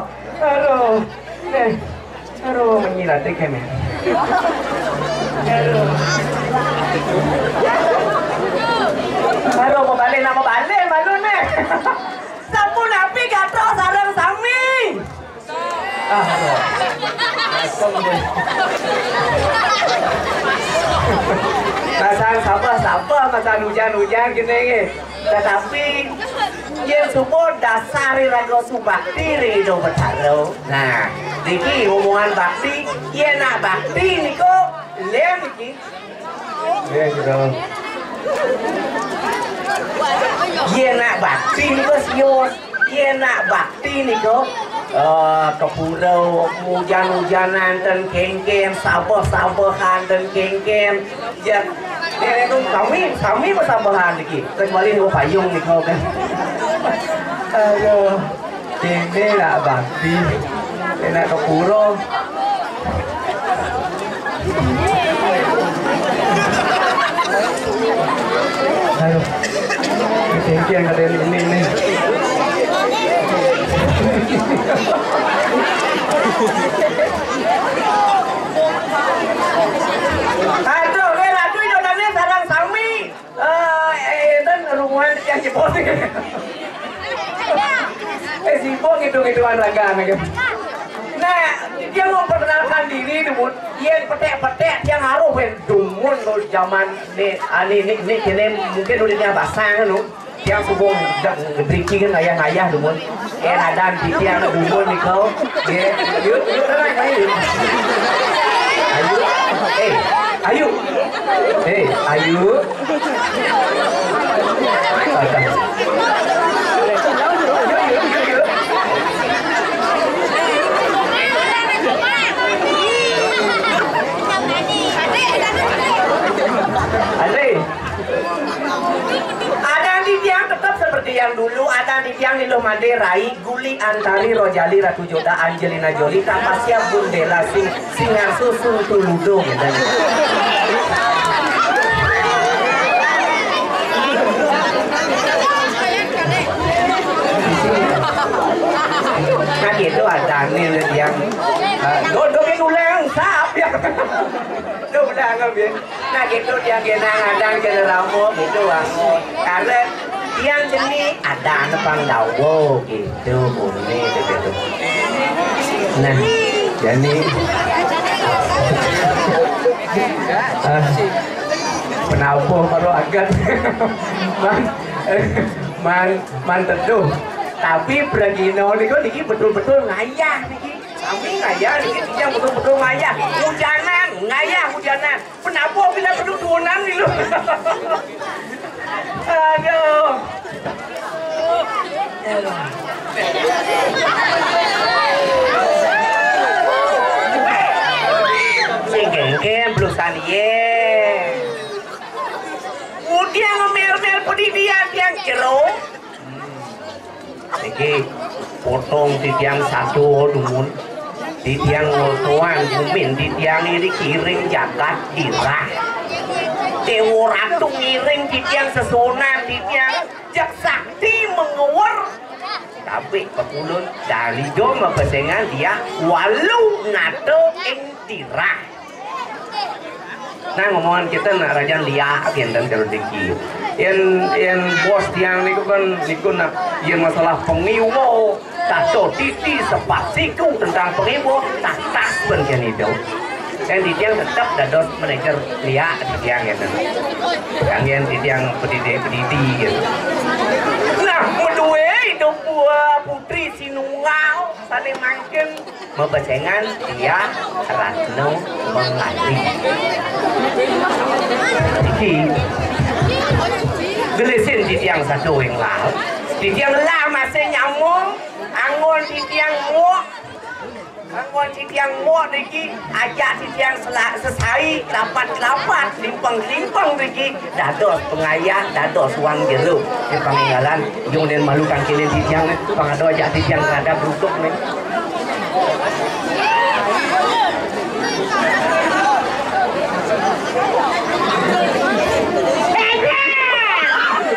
Aduh. Nih. Aduh, menyilatik ya, men. Aduh. Aduh, mau balik malu nih. Sampun api gato sarang sami. Aduh. Masang sabar masang hujan-hujan gini nih. Tetapi yang semua dasari raga subakti rido bertaruh. Nah, niki omongan bakti, iya nak bakti niko, lihat niki. Iya gitu. Iya nak bakti niko sios, iya nak bakti niko. Kepurau hujan-hujanan dan kengken, sabar-sabaran dan kengken. Ya, itu kami bersabaran lagi. Kecuali itu payung nih kau kan. Aduh, ini lah bakti, ini kepurau. Aduh, kengken ada ini nih. Aduh, aduh itu tadi sarang sami. Itu rumah yang jebol. Sibuk hitung-hitungan ragang aja. Nah, dia mau perkenalkan diri dulu. Yang petek-petek yang harus dumun lo zaman ini mungkin udah basah lu. Yang subuh drinking ayah dulu. Ada di tiang dulu nih kau. Yuk, ayo. Ayo. Ada di tiang tetap seperti yang dulu, ada di tiang Niluh Made, Rai, Guli, Antari, Rojali, Ratu Joda, Angelina Jolie, Tapasya, Bundela, Singar Susu, Tuludo, gitu. Nah gitu ada nih yang dodongin ulang sap ya. Udah ngambil. Nah gitu dia genang-adang kena rambut gitu karena yang jenis ada nepang dawo gitu bunyi gitu. Nah jadi penabuh baru agak man teduh. Tapi Bragino niki betul-betul ngayah niki. Kami ngayah niki yang betul-betul ngayah. Hujanan. Penabuh bila perdukunan nih lu. Aduh. Si gengkem blusan ye. Udah ngemel-mel pedidian yang jeruk. Iki potong di tiang satu dumun, di tiang tuan bumin, di tiang ini kiring jagat dirah. Dewa Ratu ngiring di tiang sesunan, di tiang jak sakti mengewar. Tapi pekulun dari doma pesengan dia walu ngato ing dirah. Nah ngomongan kita nak rajan liak dan kalau deki. Yang bos tiang niku kan niku nak yang masalah pengiwo tato titi sepasiku tentang pengiwo tatas bagian itu. Dan di tiang tetap dados manajer liak di tiang ya kan. Yang di tiang pendidik gitu. Nah medue itu buah putri sinungau saling mangken membesengan dia Ratno Mengali. Iki gelisin di tiang satu yang lalu, di tiang lah masih nyamuk, angon di tiang muak, angon di tiang muak lagi, ajak di tiang sesai, lapat, limpang lagi, dados pengayah, dados uang jeruk, di peninggalan, yung dan malukan kini di tiang, pengado ajak di tiang ada berukuk nih.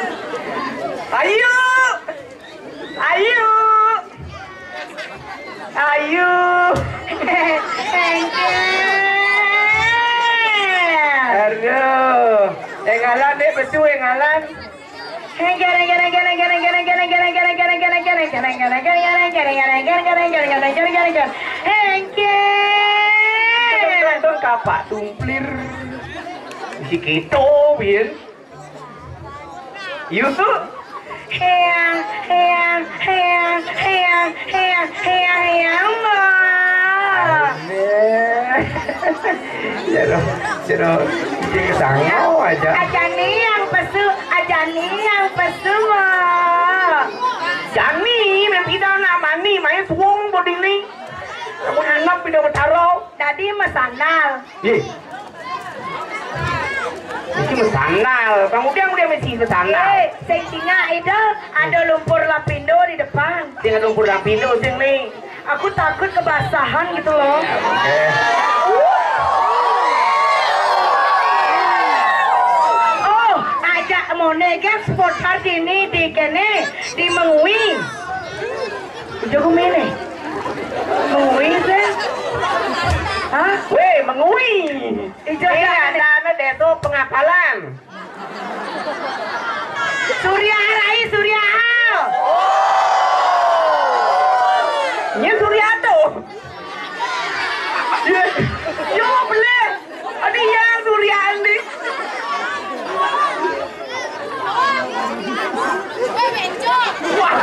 Ayo. Ayu. Aduh. Ngalan deh, betul ngalan. Kapak tumplir si Kito bien Yusuf Jero kesangau aja. Ajani yang pesu Jani nanti dah nama ni main suung bodi ni. Kamu anak pindah bertaruh. tadi mesandal. Ini mesandal. Kemudian mesti mesandal. Sing tinggal itu ada lumpur lapindo di depan. Dengan lumpur lapindo sing ni. Aku takut kebasahan gitu loh. Oh, ajak monega sport hari ini di kene di Mengui. Jago mana? Mengui sih? Hah? Weh, Mengui. Itu ada deso pengapalan. Surya Rai Surya Hal. Ini Suryato. Yo beli. Ada yang Suryani. Wah,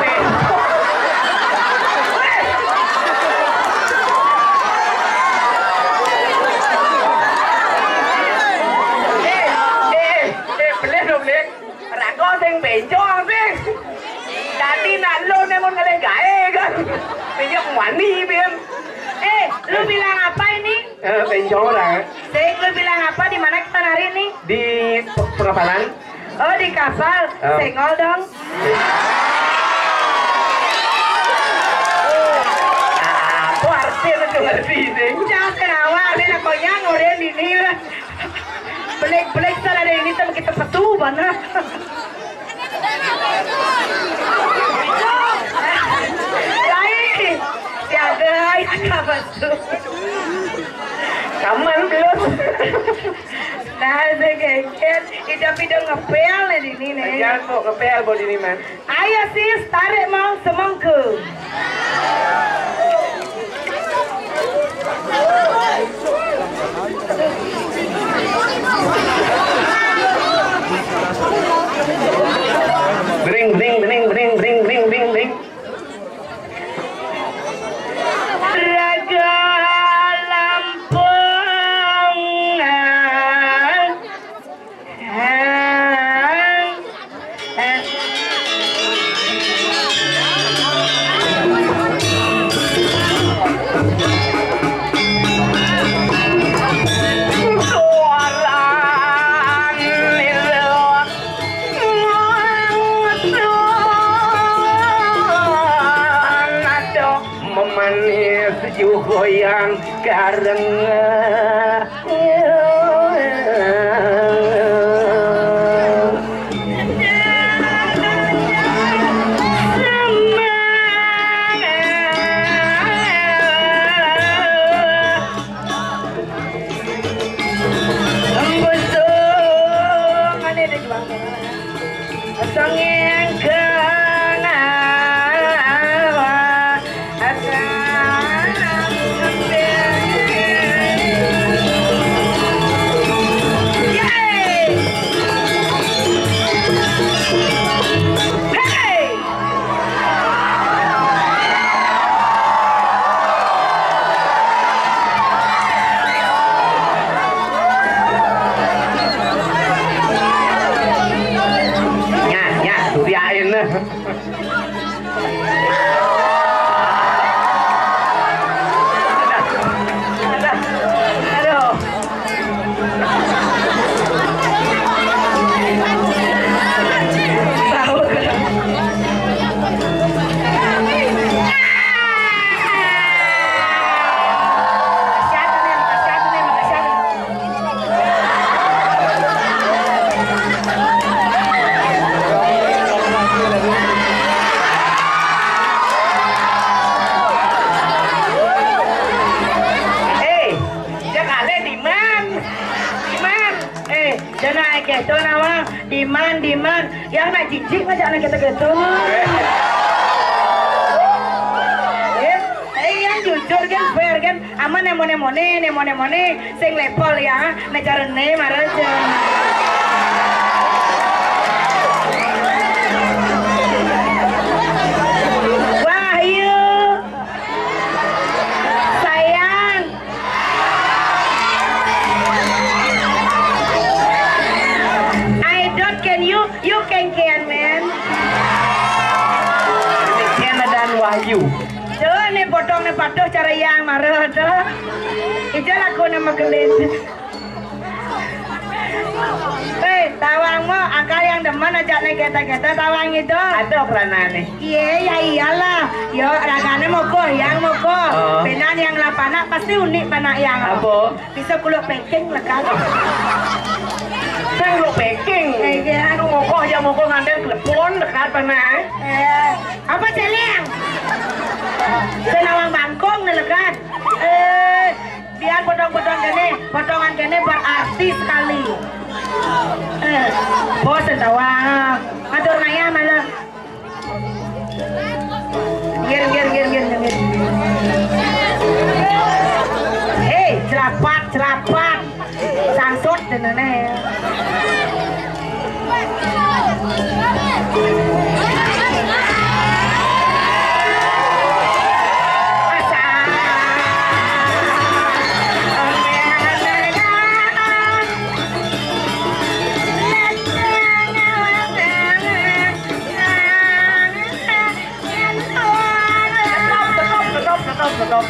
bencong sih. Tadi nak lo nemon kalian gae kan. Dia wani biar. Lu bilang apa ini? Bencong orang. Sing, lu bilang apa? Di mana kita hari ini? Di pengapalan. Oh, di kapal. Senggol dong. Apa artinya itu ngerti sih? Jangan kenapa, ini nakonya ngoreng ini lah. Belek salah ada ini sama kita petu mana? Lain, siaga ya petu. Kaman belum. Nah, segengket, tidak ngepel di sini nih. Jangan kok ngepel body ini man. Ayo sis, tarik mau semangku. Bring. Raga Lampung. Memanis goyang kareng gitu nama diman yang nak jijik aja anak kita gitu. Yang jujur kan fair kan aman nemone sing level ya necarane maraja. Wahyu sayang I don't can you can man ini Kiana dan Wahyu. Nih potong nih patuh cara yang marah tuh. Ijal aku nama kelit. Tawang mo, akal yang demen aja nih kita tawang itu. Ada kerana nih. Iya ya iyalah. Yo ragane moko yang moko. Benan yang lapana pasti unik panak yang. Apa? Bisa kulo packing lah kan. Sang lo packing. Iya. Lu moko ngandel telepon dekat panak. Apa celeng? Senawang bangkong nih lekat. Biar potongan gini berarti sekali. Bos tawang. Atur ngaya malah. Gir. Cerapat. Sangsut dan nenek. Stop.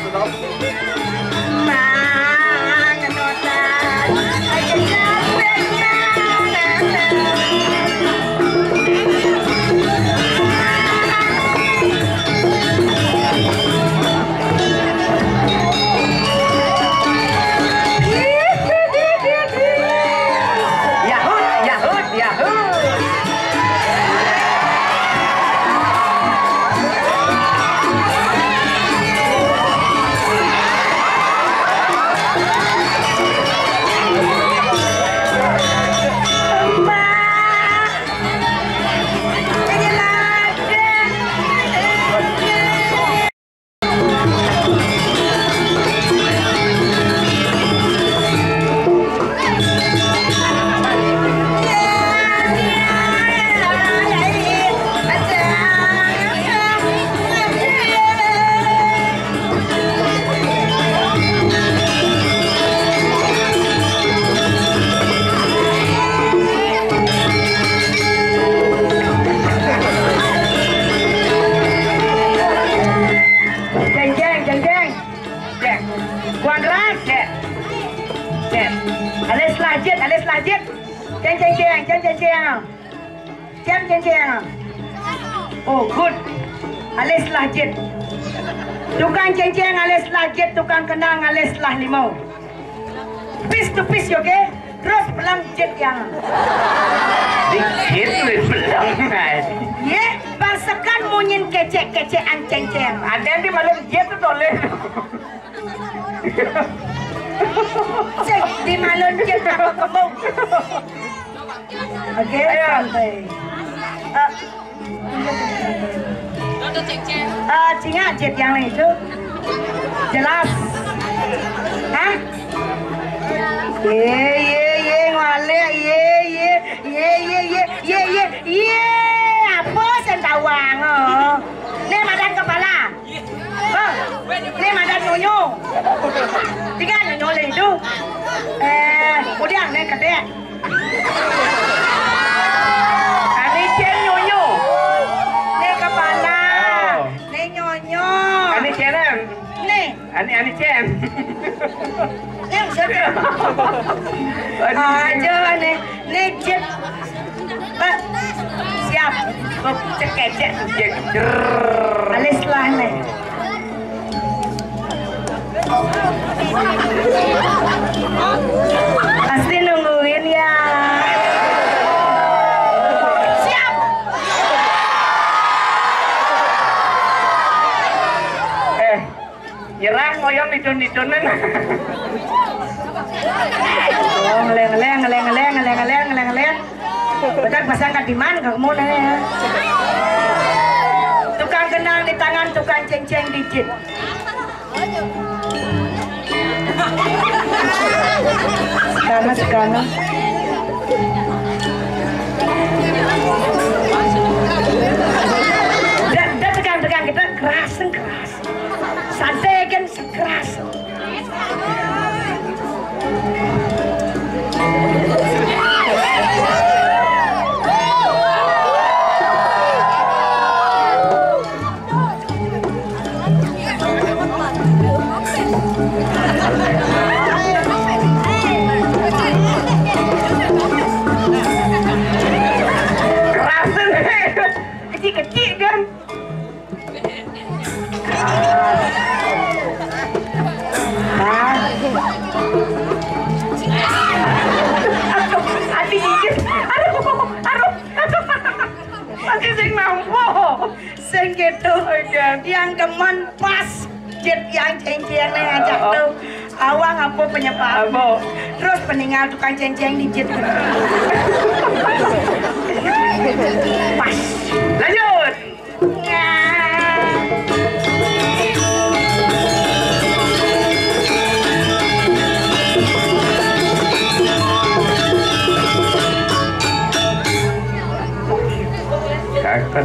Ceng. Oh good. Alis lahjit. Tukang ceng alis lahjit, tukang kenang alis lah limau. Piece to piece, oke? Terus belang jet yang. Dikit belang. Ye, bangsakan munyin kecek-kecekan ceng. Ada yang di malam jet tuh toleh. Cek di malun jet apa kembung. Oke, santai. Cinga jet yang itu jelas. Hah? Ye ngale ye apa sentawang ne madan kepala ne madan nyonya tiga nyonya itu kemudian ne kedek ani cen nyonya ne kepala ne nyonya ani cenan ne ani cen yang siapa aja ne jet siap cek alis lah nih pasti nungguin ya siap nyerah Alah ngoyong ditun-ditunan. Oh, ngeleng. Bedak pasang kadiman kamu nih. Tukang kenang di tangan, tukang ceng-ceng digit. Sekarang. Dan tegang kita keras. Santai kan keras. Kecil kan? Hati dikit. Aduh. Masih sing mampu. Sing gitu. Yang demen pas. Jet yang ceng-ceng ngajak tuh. Awang apa penyebab? Terus peninggal tukang ceng-ceng digit. Pas. Lanjut. Akan.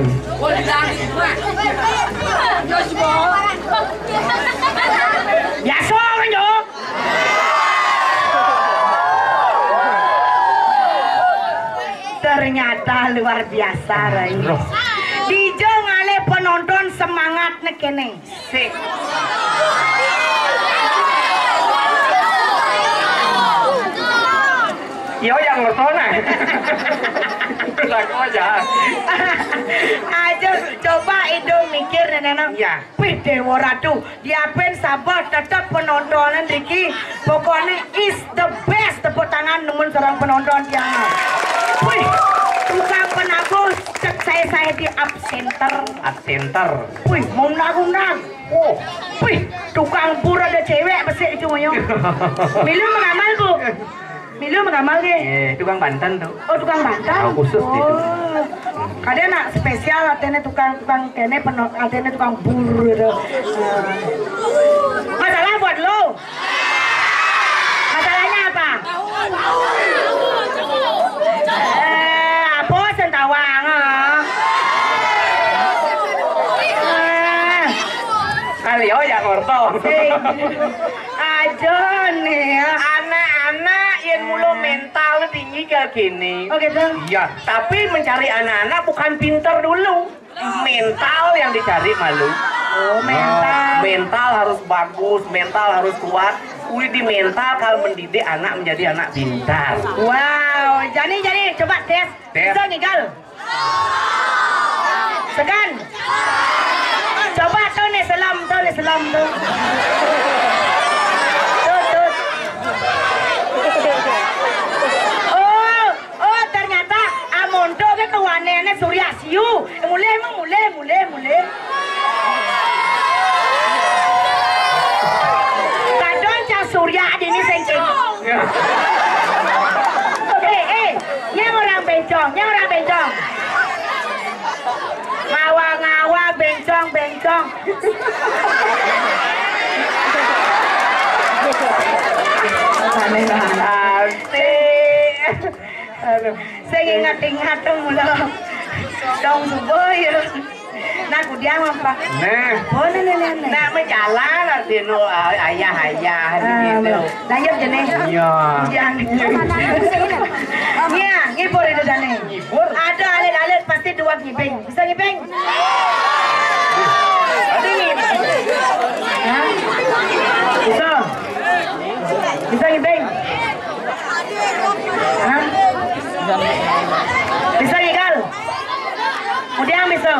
Ya soalnya yo. Ternyata luar biasa Rai. Dijo ngale penonton semangat nekene. Sik. Yo yang ngertona. Aku aja. Aja coba itu mikir nenek. Ya. Wih Dewa Ratu, diapain sabar tetap penontonan Riki. Pokoknya is the best. Tepuk tangan nemen seorang penonton yang. Wih, tukang penabuh cek saya di absenter. Wih, mau nag. Oh, wih, tukang pur ada cewek besek itu moyo. Milu mengamal bu. Milu mengamal ke? Tukang Banten tuh. Oh, tukang Banten. Oh, khusus itu. Kadang nak spesial atene tukang kene penot atene tukang bur gitu. Masalah buat lo. Masalahnya apa? Apa sentawang? Kali yang ngerto. Aja nih Anak-anak yang mulu mental tinggi kayak gini. Oh gitu? Iya, tapi mencari anak-anak bukan pinter dulu. Mental yang dicari malu. Oh, mental. Mental harus bagus, mental harus kuat. Udah di mental kalau mendidik anak menjadi anak pintar. Wow, jadi coba tes. Bisa ngigal. Segan. Coba tuh nih selam tuh. Oh ternyata Amondo ke kawannya Surya Siu. Mulai. Kadon cang Surya ini sengking. Yang orang bencong. Ngawa bencong. Saya ingat mula dong subuh ya. Nah kudiang apa? Oh nenek. Nah menjalan nanti no ayah gitu. Lanjut jenis. Iya. Iya, ngibur itu jane. Ngibur. Ada alit pasti dua ngibing. Bisa ngibing? Ada ngibing. Hah? Bisa ngibing? Hah? Bisa ngigal? Kemudian bisa?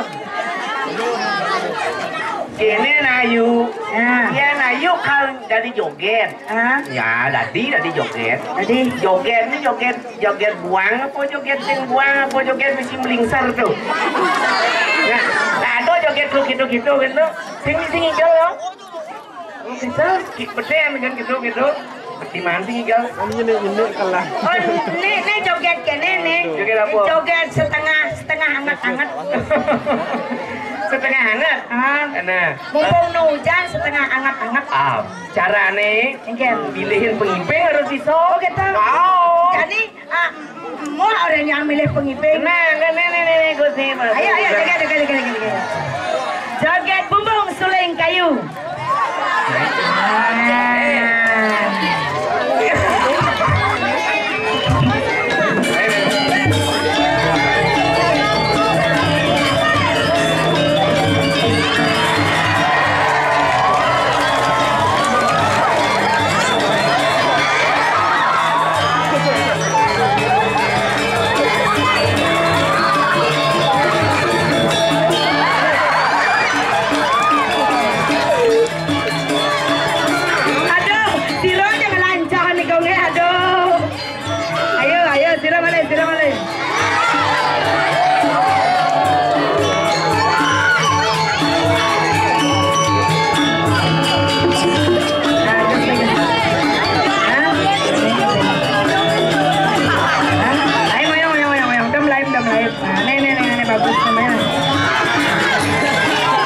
Ini Nayu. Ya Nayu kalau dari joget. Ya dari joget. Jadi joget ini joget buang apa joget sing buang apa joget mesti melingkar tuh. Nah, ada joget lu gitu. Sing hijau ya. Gitu. Beden kan gitu. Di mana sih gal? Ini kalah. Oh, nih joget kene nih. Joget apa? Joget setengah hangat-hangat. Setengah hangat. Nah, Mumpung hujan setengah hangat-hangat. carane pilihin pengiping harus bisa. Oh gitu. Oh. Jadi mau orang yang milih pengiping. Nah, nih Gusti. Ayo joget. Joget bumbung suling kayu.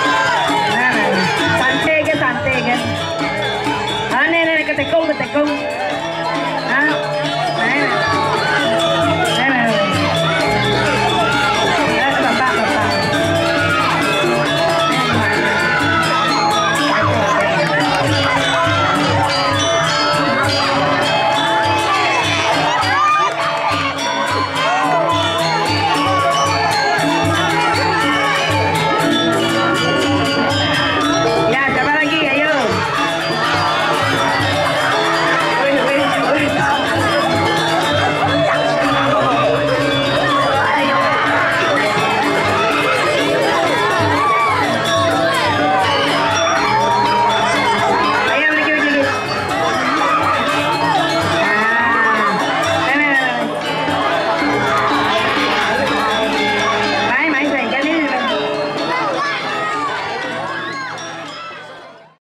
Santai kan? Nenek ketekung.